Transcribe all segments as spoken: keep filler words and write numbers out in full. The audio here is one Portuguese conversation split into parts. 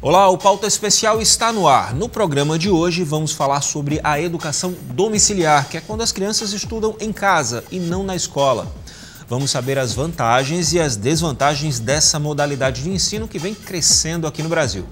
Olá, o Pauta Especial está no ar. No programa de hoje vamos falar sobre a educação domiciliar, que é quando as crianças estudam em casa e não na escola. Vamos saber as vantagens e as desvantagens dessa modalidade de ensino que vem crescendo aqui no Brasil.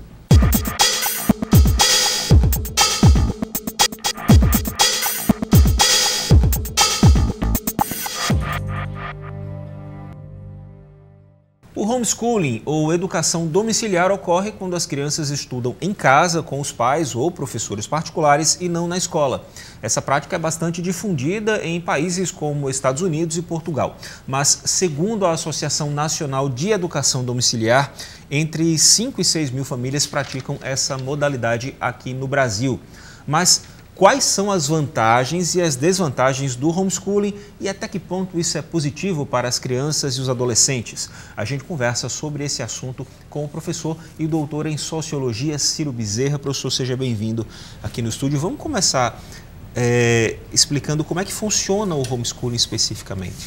O homeschooling, ou educação domiciliar, ocorre quando as crianças estudam em casa com os pais ou professores particulares e não na escola. Essa prática é bastante difundida em países como Estados Unidos e Portugal. Mas, segundo a Associação Nacional de Educação Domiciliar, entre cinco e seis mil famílias praticam essa modalidade aqui no Brasil. Mas quais são as vantagens e as desvantagens do homeschooling e até que ponto isso é positivo para as crianças e os adolescentes? A gente conversa sobre esse assunto com o professor e doutor em Sociologia, Ciro Bezerra. Professor, seja bem-vindo aqui no estúdio. Vamos começar é, explicando como é que funciona o homeschooling especificamente.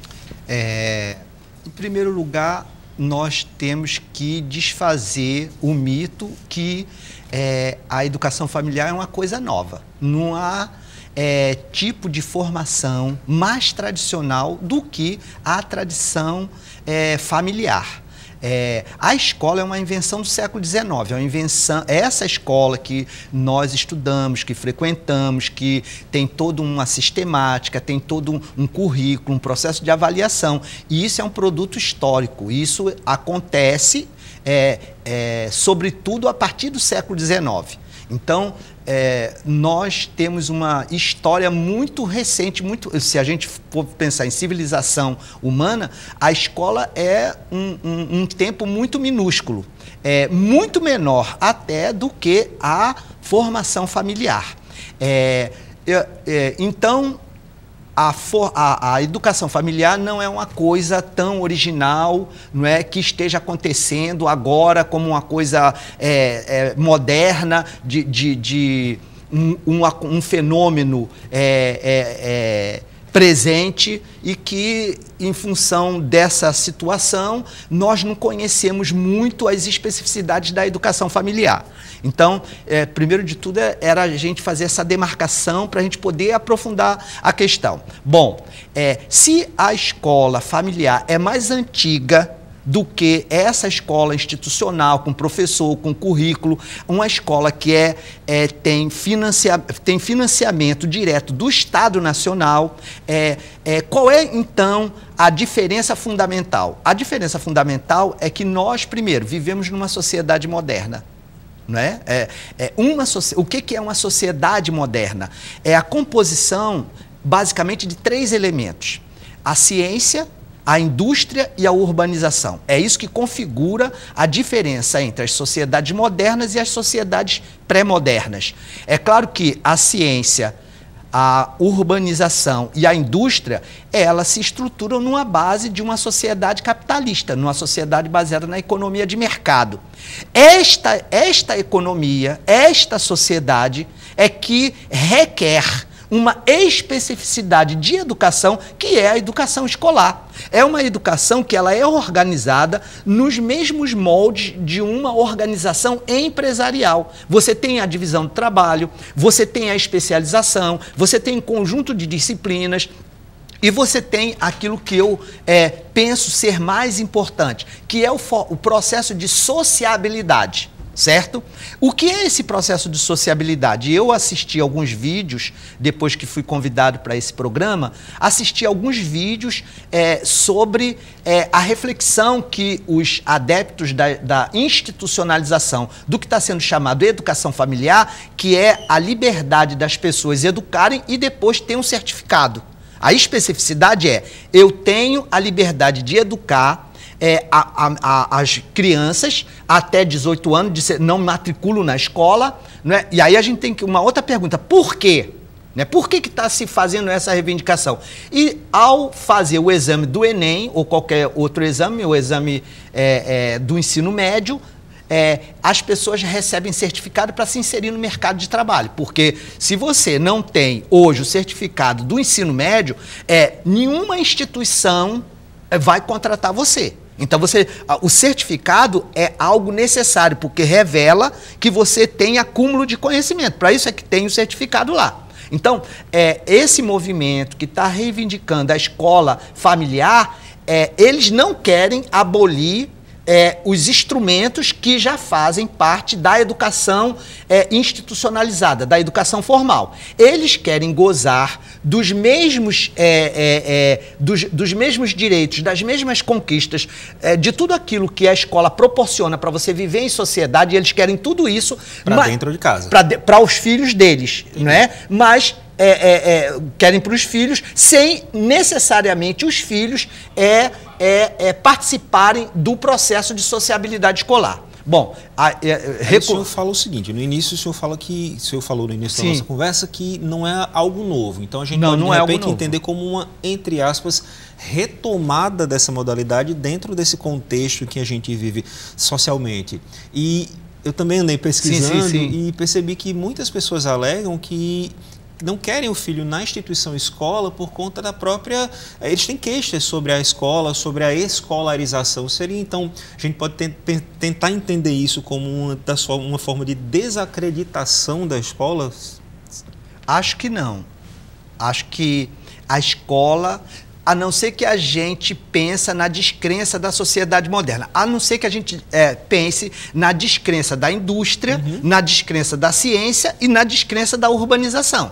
É, em primeiro lugar, nós temos que desfazer o mito que é, a educação familiar é uma coisa nova. Não há é, tipo de formação mais tradicional do que a tradição é, familiar. É, a escola é uma invenção do século dezenove, é uma invenção, essa escola que nós estudamos, que frequentamos, que tem toda uma sistemática, tem todo um, um currículo, um processo de avaliação, e isso é um produto histórico. Isso acontece, é, é, sobretudo, a partir do século dezenove. Então, é, nós temos uma história muito recente, muito, se a gente for pensar em civilização humana, a escola é um, um, um tempo muito minúsculo, é muito menor até do que a formação familiar. É, é, é, então, A, for, a, a educação familiar não é uma coisa tão original, não é que esteja acontecendo agora como uma coisa é, é, moderna, de, de, de um, um, um fenômeno é, é, é, presente, e que, em função dessa situação, nós não conhecemos muito as especificidades da educação familiar. Então, é, primeiro de tudo, é, era a gente fazer essa demarcação para a gente poder aprofundar a questão. Bom, é, se a escola familiar é mais antiga do que essa escola institucional, com professor, com currículo, uma escola que é, é, tem, financia, tem financiamento direto do Estado Nacional, é, é, qual é, então, a diferença fundamental? A diferença fundamental é que nós, primeiro, vivemos numa sociedade moderna. Não é? É, é uma, o que, que é uma sociedade moderna? É a composição, basicamente, de três elementos: a ciência, a indústria e a urbanização. É isso que configura a diferença entre as sociedades modernas e as sociedades pré-modernas. É claro que a ciência, a urbanização e a indústria, elas se estruturam numa base de uma sociedade capitalista, numa sociedade baseada na economia de mercado. Esta, esta economia, esta sociedade é que requer uma especificidade de educação, que é a educação escolar. É uma educação que ela é organizada nos mesmos moldes de uma organização empresarial. Você tem a divisão do trabalho, você tem a especialização, você tem um conjunto de disciplinas, e você tem aquilo que eu é, penso ser mais importante, que é o, o processo de sociabilidade. Certo? O que é esse processo de sociabilidade? Eu assisti alguns vídeos, depois que fui convidado para esse programa, assisti alguns vídeos é, sobre é, a reflexão que os adeptos da, da institucionalização do que está sendo chamado educação familiar, que é a liberdade das pessoas educarem e depois ter um certificado. A especificidade é: eu tenho a liberdade de educar É, a, a, a, as crianças até dezoito anos, de ser, não matriculo na escola, né? E aí a gente tem que, uma outra pergunta: por quê? Né? Por que está se fazendo essa reivindicação? E ao fazer o exame do Enem, ou qualquer outro exame, o exame é, é, do ensino médio, é, as pessoas recebem certificado para se inserir no mercado de trabalho. Porque se você não tem hoje o certificado do ensino médio, é, nenhuma instituição vai contratar você. Então, você, o certificado é algo necessário, porque revela que você tem acúmulo de conhecimento. Para isso é que tem o certificado lá. Então, é, esse movimento que está reivindicando a escola familiar, é, eles não querem abolir É, os instrumentos que já fazem parte da educação é, institucionalizada, da educação formal. Eles querem gozar dos mesmos, é, é, é, dos, dos mesmos direitos, das mesmas conquistas, é, de tudo aquilo que a escola proporciona para você viver em sociedade, e eles querem tudo isso para dentro de casa. Para os filhos deles, não é? Mas É, é, é, querem para os filhos, sem necessariamente os filhos é, é, é, participarem do processo de sociabilidade escolar. Bom, a, é, recu... o senhor fala o seguinte, no início o senhor fala que, o senhor falou no início Sim. da nossa conversa que não é algo novo, então a gente não, pode não de é repente entender como uma, entre aspas, retomada dessa modalidade dentro desse contexto que a gente vive socialmente. E eu também andei pesquisando sim, sim, sim. e percebi que muitas pessoas alegam que não querem o filho na instituição escola por conta da própria... Eles têm queixas sobre a escola, sobre a escolarização. Seria, então, a gente pode tentar entender isso como uma, uma forma de desacreditação da escola? Acho que não. Acho que a escola... A não ser que a gente pense na descrença da sociedade moderna, a não ser que a gente é, pense na descrença da indústria, uhum. na descrença da ciência e na descrença da urbanização.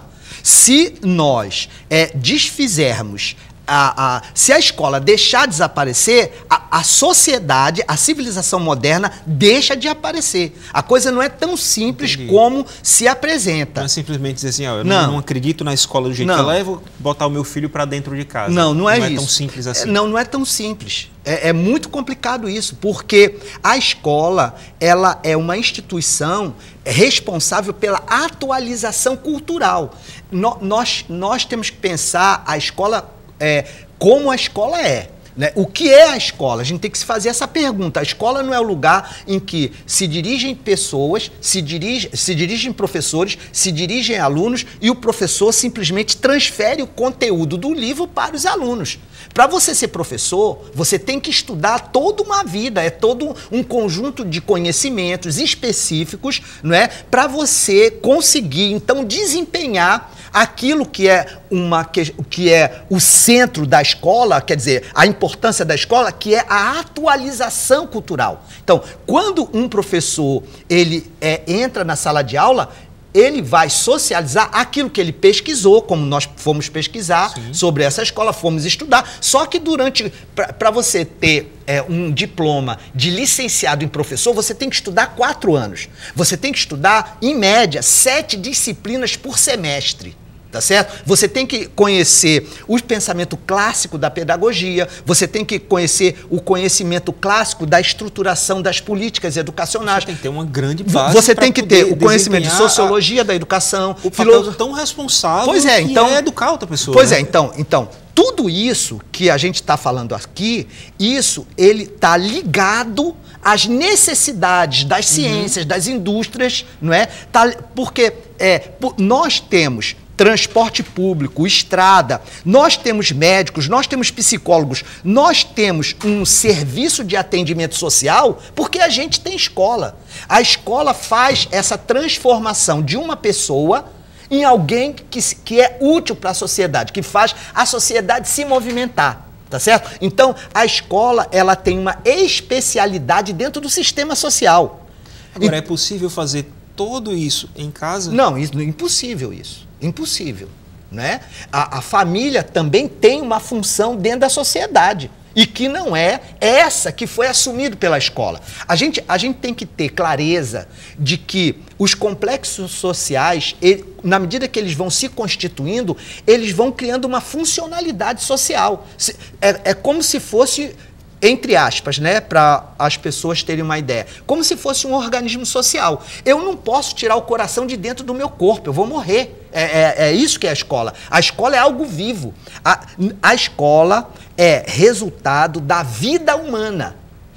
Se nós é, desfizermos, a, a, se a escola deixar de desaparecer, a, a sociedade, a civilização moderna deixa de aparecer. A coisa não é tão simples Entendi. Como se apresenta. Não é simplesmente dizer assim, ó, eu não. não acredito na escola do jeito não. que ela é, vou botar o meu filho para dentro de casa. Não, não é não isso. Não é tão simples assim. Não, não é tão simples. É, é muito complicado isso, porque a escola, ela é uma instituição responsável pela atualização cultural. No, nós, nós temos que pensar a escola é, como a escola é. Né? O que é a escola? A gente tem que se fazer essa pergunta. A escola não é o lugar em que se dirigem pessoas, se, dirige, se dirigem professores, se dirigem alunos e o professor simplesmente transfere o conteúdo do livro para os alunos. Para você ser professor, você tem que estudar toda uma vida, é todo um conjunto de conhecimentos específicos, não é? Para você conseguir, então, desempenhar aquilo que é, uma, que é o centro da escola, quer dizer, a importância da escola, que é a atualização cultural. Então, quando um professor ele, é, entra na sala de aula, ele vai socializar aquilo que ele pesquisou, como nós fomos pesquisar Sim. sobre essa escola, fomos estudar, só que durante, para você ter é, um diploma de licenciado em professor, você tem que estudar quatro anos. Você tem que estudar, em média, sete disciplinas por semestre. Tá certo? Você tem que conhecer o pensamento clássico da pedagogia, você tem que conhecer o conhecimento clássico da estruturação das políticas educacionais. Você tem que ter uma grande base. Você tem que ter o conhecimento de sociologia a... da educação. O papel filo... tão responsável pois é, então, que é educar outra pessoa. Pois né? é, então, então, tudo isso que a gente está falando aqui, isso ele está ligado às necessidades das ciências, uhum. das indústrias, não é? Tá, porque é, nós temos transporte público, estrada, nós temos médicos, nós temos psicólogos, nós temos um serviço de atendimento social porque a gente tem escola. A escola faz essa transformação de uma pessoa em alguém que, que é útil para a sociedade, que faz a sociedade se movimentar. Tá certo? Então, a escola ela tem uma especialidade dentro do sistema social. Agora, e... é possível fazer tudo isso em casa? Não, isso, é impossível isso. Impossível, né? A, a família também tem uma função dentro da sociedade e que não é essa que foi assumida pela escola. A gente, a gente tem que ter clareza de que os complexos sociais, ele, na medida que eles vão se constituindo, eles vão criando uma funcionalidade social. É, é como se fosse... entre aspas, né, para as pessoas terem uma ideia, como se fosse um organismo social. Eu não posso tirar o coração de dentro do meu corpo, eu vou morrer. É, é, é isso que é a escola. A escola é algo vivo. A, a escola é resultado da vida humana.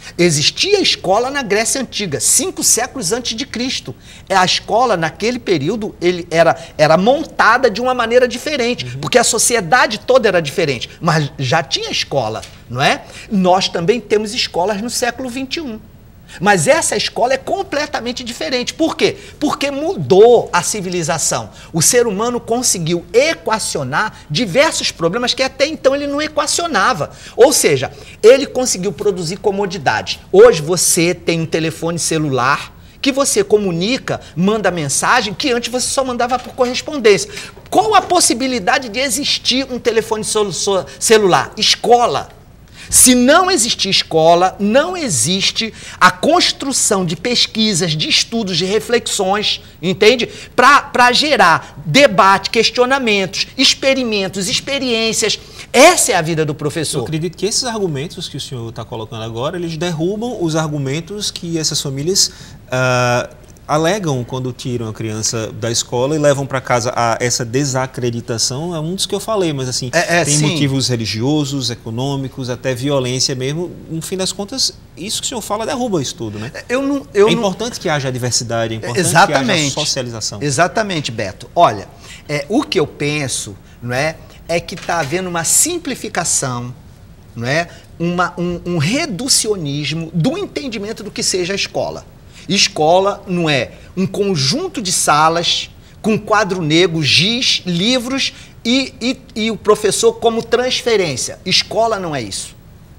Existia a escola na Grécia Antiga, cinco séculos antes de Cristo. A escola, naquele período, ele era, era montada de uma maneira diferente, uhum. porque a sociedade toda era diferente, mas já tinha escola, não é? Nós também temos escolas no século vinte e um. Mas essa escola é completamente diferente. Por quê? Porque mudou a civilização. O ser humano conseguiu equacionar diversos problemas que até então ele não equacionava. Ou seja, ele conseguiu produzir comodidade. Hoje você tem um telefone celular que você comunica, manda mensagem, que antes você só mandava por correspondência. Qual a possibilidade de existir um telefone celular? Escola. Se não existir escola, não existe a construção de pesquisas, de estudos, de reflexões, entende? Para gerar debate, questionamentos, experimentos, experiências. Essa é a vida do professor. Eu acredito que esses argumentos que o senhor está colocando agora, eles derrubam os argumentos que essas famílias uh, alegam quando tiram a criança da escola e levam para casa a essa desacreditação. É um dos que eu falei, mas assim, é, é, tem sim. motivos religiosos, econômicos, até violência mesmo. No fim das contas, isso que o senhor fala derruba isso tudo, né? Eu não, eu é não... importante que haja diversidade, é importante Exatamente. que haja socialização. Exatamente, Beto. Olha, é, o que eu penso, não é, é que está havendo uma simplificação, não é, uma, um, um reducionismo do entendimento do que seja a escola. Escola não é um conjunto de salas com quadro negro, giz, livros e, e, e o professor como transferência. Escola não é isso.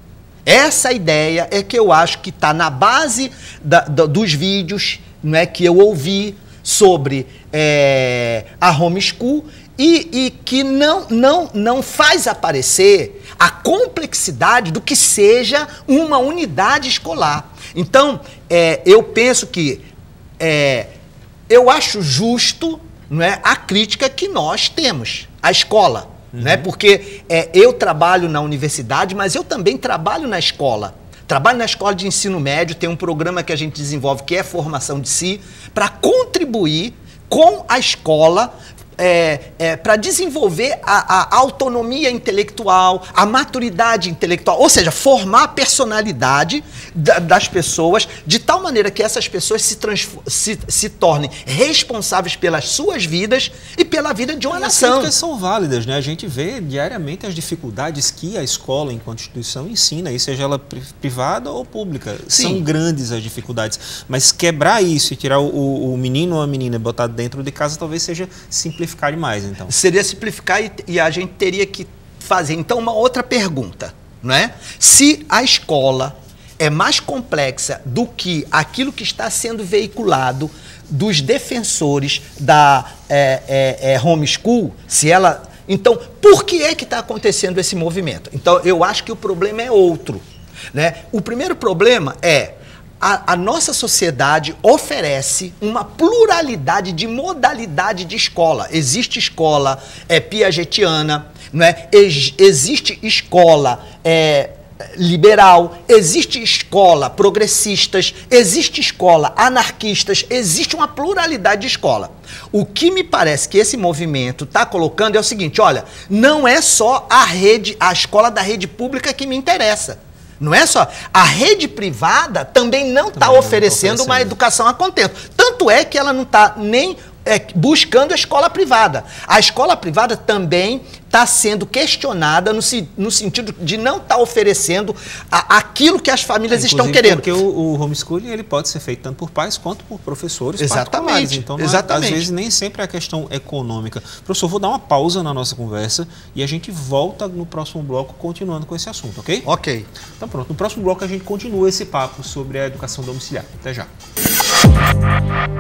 Essa ideia é que eu acho que está na base da, da, dos vídeos, não é, que eu ouvi sobre é, a homeschool e, e que não, não, não faz aparecer a complexidade do que seja uma unidade escolar. Então, é, eu penso que é, eu acho justo, não é, a crítica que nós temos à escola. Uhum. Não é? Porque é, eu trabalho na universidade, mas eu também trabalho na escola. Trabalho na escola de ensino médio, tem um programa que a gente desenvolve que é formação de si, para contribuir com a escola, É, é, para desenvolver a, a autonomia intelectual, a maturidade intelectual, ou seja, formar a personalidade da, das pessoas de tal maneira que essas pessoas se, se, se tornem responsáveis pelas suas vidas e pela vida de uma e nação. As críticas são válidas, né? A gente vê diariamente as dificuldades que a escola, enquanto instituição, ensina, aí seja ela privada ou pública. Sim. São grandes as dificuldades, mas quebrar isso e tirar o, o menino ou a menina e botar dentro de casa talvez seja simplificar demais, então. Seria simplificar e, e a gente teria que fazer, então, uma outra pergunta, não é? Se a escola é mais complexa do que aquilo que está sendo veiculado dos defensores da é, é, é, homeschool, se ela... Então, por que é que está acontecendo esse movimento? Então, eu acho que o problema é outro, né? O primeiro problema é A, a nossa sociedade oferece uma pluralidade de modalidade de escola. Existe escola é, piagetiana, não é? Ex, existe escola é, liberal, existe escola progressistas, existe escola anarquistas, existe uma pluralidade de escola. O que me parece que esse movimento está colocando é o seguinte, olha, não é só a rede, a escola da rede pública que me interessa. Não é só. A rede privada também não está oferecendo uma educação a contento. Tanto é que ela não está nem é, buscando a escola privada. A escola privada também está sendo questionada no, no sentido de não estar tá oferecendo a, aquilo que as famílias é, estão querendo. Porque o, o homeschooling ele pode ser feito tanto por pais quanto por professores Exatamente. particulares. Então, não Exatamente. É, às vezes, nem sempre é a questão econômica. Professor, vou dar uma pausa na nossa conversa e a gente volta no próximo bloco continuando com esse assunto, ok? Ok. Então pronto, no próximo bloco a gente continua esse papo sobre a educação domiciliar. Até já.